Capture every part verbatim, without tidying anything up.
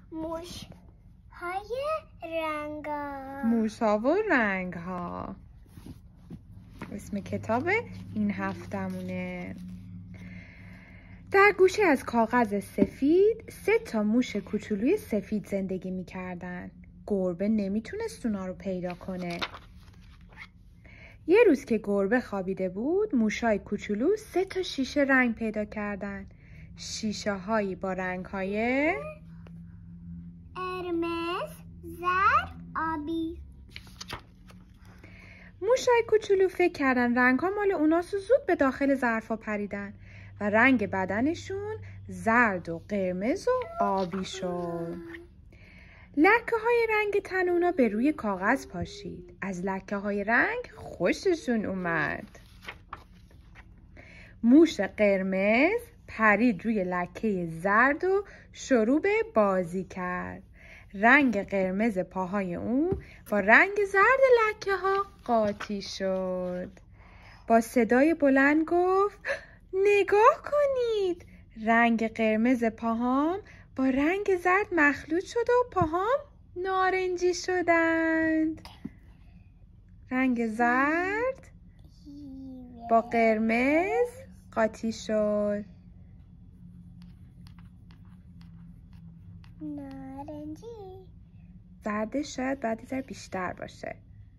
موش های رنگ ها موش ها و رنگ ها اسم کتاب این هفتمونه. در گوشه از کاغذ سفید سه تا موش کوچولوی سفید زندگی میکردن. گربه نمیتونست اونا رو پیدا کنه. یه روز که گربه خوابیده بود، موشای کوچولو سه تا شیشه رنگ پیدا کردن. شیشه هایی با رنگ های قرمز، زرد، آبی. موشای کوچولو فکر کردن رنگ ها مال اوناست و زود به داخل ظرفا پریدن و رنگ بدنشون زرد و قرمز و آبی شد. لکه های رنگ تن اونا به روی کاغذ پاشید. از لکه های رنگ خوششون اومد. موش قرمز پرید روی لکه زرد و شروع به بازی کرد. رنگ قرمز پاهای اون با رنگ زرد لکه ها قاطی شد. با صدای بلند گفت نگاه کنید، رنگ قرمز پاهام با رنگ زرد مخلوط شد و پاهام نارنجی شدند. رنگ زرد با قرمز قاطی شد. نارنجی. زردش شاید باید یه ذره بیشتر باشه.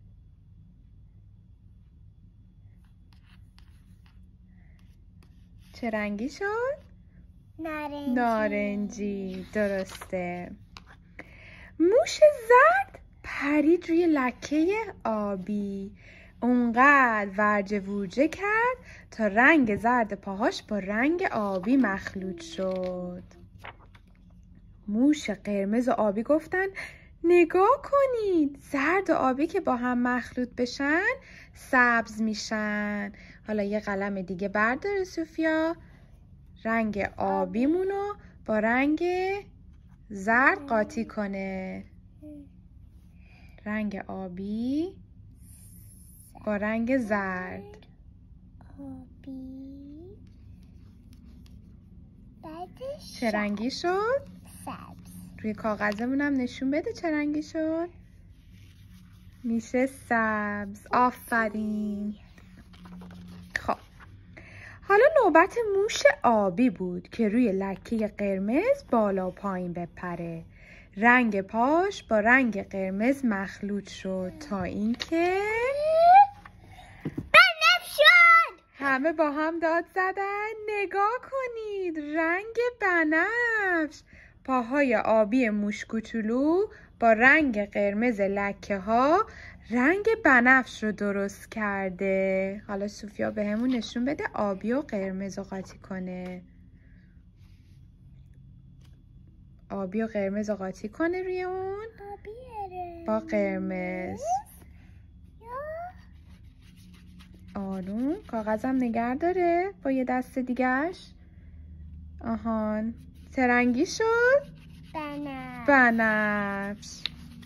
چه رنگی شد؟ نارنجی. نارنجی. درسته. موش زرد پرید روی لکه آبی. اونقدر ورجه ورجه کرد تا رنگ زرد پاهاش با رنگ آبی مخلوط شد. موش قرمز و آبی گفتن نگاه کنید، زرد و آبی که با هم مخلوط بشن سبز میشن. حالا یه قلم دیگه برداره سوفیا، رنگ آبیمونو با رنگ زرد قاطی کنه. رنگ آبی با رنگ زرد. آبی. بعدش چه رنگی شد؟ سبز. روی کاغذمون هم نشون بده چه رنگی شد. میشه سبز. آفرین. خب حالا نوبت موش آبی بود که روی لکه قرمز بالا و پایین بپره. رنگ پاش با رنگ قرمز مخلوط شد تا اینکه بنفش شد. همه با هم داد زدن نگاه کنید، رنگ بنفش. پاهای آبی موش کوچولو با رنگ قرمز لکه ها رنگ بنفش رو درست کرده. حالا سوفیا به همون نشون بده آبی و قرمز رو قاطی کنه. آبی و قرمز رو قاطی کنه روی اون آبی با قرمز. آروم کاغذم نگر داره با یه دست دیگهش. آهان چه رنگی شد؟ بنفش. بنفش.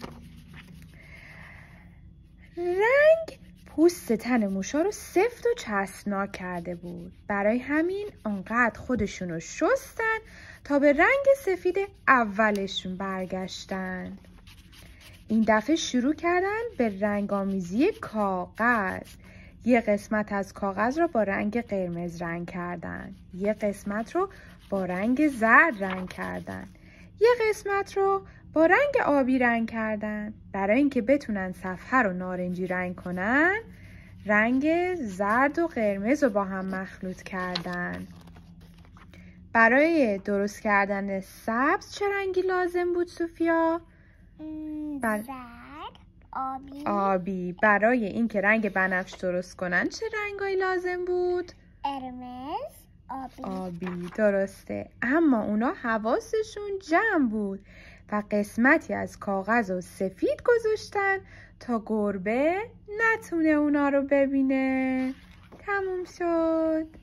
رنگ پوست تن موشا رو سفت و چسبناک کرده بود. برای همین انقدر خودشون رو شستن تا به رنگ سفید اولشون برگشتن. این دفعه شروع کردن به رنگامیزی کاغذ. یه قسمت از کاغذ رو با رنگ قرمز رنگ کردن. یه قسمت رو با رنگ زرد رنگ کردن. یه قسمت رو با رنگ آبی رنگ کردن. برای اینکه بتونن صفحه رو نارنجی رنگ کنن، رنگ زرد و قرمز رو با هم مخلوط کردن. برای درست کردن سبز چه رنگی لازم بود سوفیا؟ بر... زرد، آبی. آبی. برای اینکه رنگ بنفش درست کنن چه رنگایی لازم بود؟ قرمز، آبی. آبی. درسته. اما اونا حواسشون جمع بود و قسمتی از کاغذ رو سفید گذاشتن تا گربه نتونه اونا رو ببینه. تموم شد.